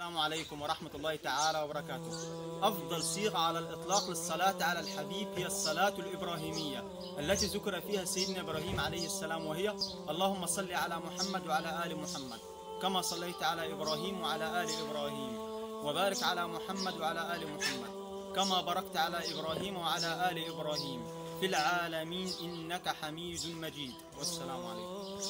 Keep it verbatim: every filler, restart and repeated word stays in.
السلام عليكم ورحمة الله تعالى وبركاته. أفضل صيغة على الإطلاق للصلاة على الحبيب هي الصلاة الإبراهيمية التي ذكر فيها سيدنا إبراهيم عليه السلام، وهي اللهم صل على محمد وعلى آل محمد كما صليت على إبراهيم وعلى آل إبراهيم، وبارك على محمد وعلى آل محمد كما باركت على إبراهيم وعلى آل إبراهيم في العالمين إنك حميد مجيد. والسلام عليكم.